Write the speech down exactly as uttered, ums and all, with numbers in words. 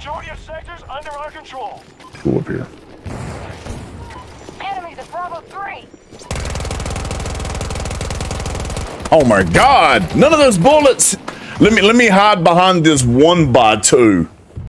Majority of sectors under our control. Go up here. Enemies at Bravo three. Oh my God! None of those bullets. Let me let me hide behind this one by two.